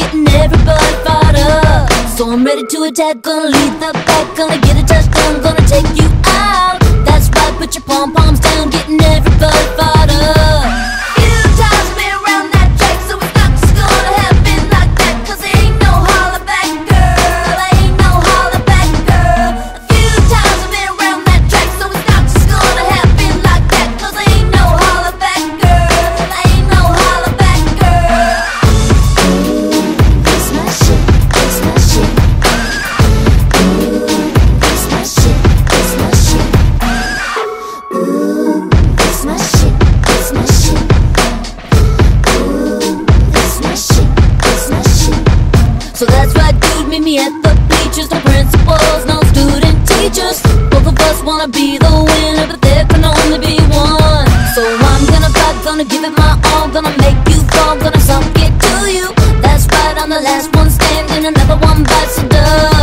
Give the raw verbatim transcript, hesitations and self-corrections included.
getting everybody fired up. So I'm ready to attack, gonna lead the pack, gonna get a touchdown, gonna take you out. That's right, put your pom-poms down, getting everybody fired up. Few times I've been around that track, so it's not just gonna happen like that. Cause there ain't no holler back, girl, ain't no holler back, girl. A few times I've been around that track, so it's not just gonna happen like that. Cause there ain't no holler back, girl, ain't no holler back, girl. That's my shit, that's my shit. That's my shit, that's my shit. Ooh, that's my shit, that's my shit. Ooh, that's my shit, that's my shit. So that's right, dude, meet me at the bleachers. No principals, no student teachers. Both of us wanna be the winner, but there can only be one. So I'm gonna fight, gonna give it my all, gonna make you fall, gonna suck it to you. That's right, I'm the last one standing, another one bites the dust.